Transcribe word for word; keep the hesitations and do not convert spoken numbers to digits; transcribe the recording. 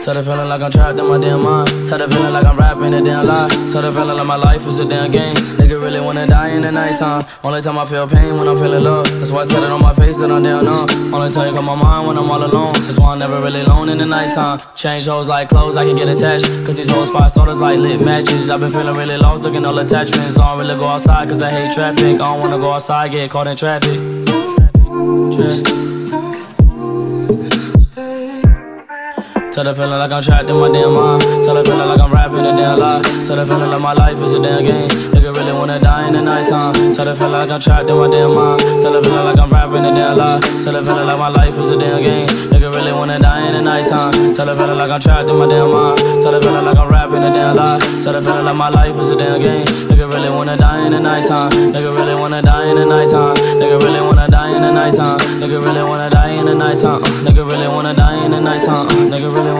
Tell the feeling like I'm trapped in my damn mind. Tell the feeling like I'm rapping a damn lie. Tell the feeling like my life is a damn game. Nigga really wanna die in the nighttime. Only time I feel pain when I'm feeling love. That's why I tell it on my face that I'm down on. Only time you come my mind when I'm all alone. That's why I'm never really alone in the nighttime. Change hoes like clothes, I can get attached. Cause these hoes five starters like lit matches. I've been feeling really lost, looking all attachments. I don't really go outside cause I hate traffic. I don't wanna go outside, get caught in traffic. Traffic. Tell the feeling like I'm trapped in my damn mind. Tell the feeling like I'm rapping a damn lie. Tell the feeling like my life is a damn game. Nigga really wanna die in the nighttime. Tell the feeling like I'm trapped in my damn mind. Tell the feeling like I'm rapping a damn lie. Tell the feeling like my life is a damn game. Nigga really wanna die in the nighttime. Tell the feeling like I'm trapped in my damn mind. Tell the feeling like I'm rapping a damn lie. Tell the feeling like my life is a damn game. Nigga really wanna die in the nighttime. Nigga really wanna die in the nighttime. Nigga really wanna die in the nighttime. Nigga really wanna die in the nighttime. Nigga really wanna die in the nighttime. Nigga really